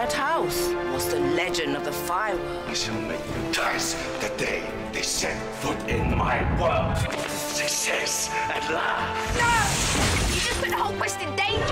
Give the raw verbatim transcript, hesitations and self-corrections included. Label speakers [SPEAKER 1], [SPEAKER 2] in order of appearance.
[SPEAKER 1] that house was the legend of the fireworks.
[SPEAKER 2] I shall make you curse the day they set foot in my world. Success at last.
[SPEAKER 3] No! You just put the whole quest in danger.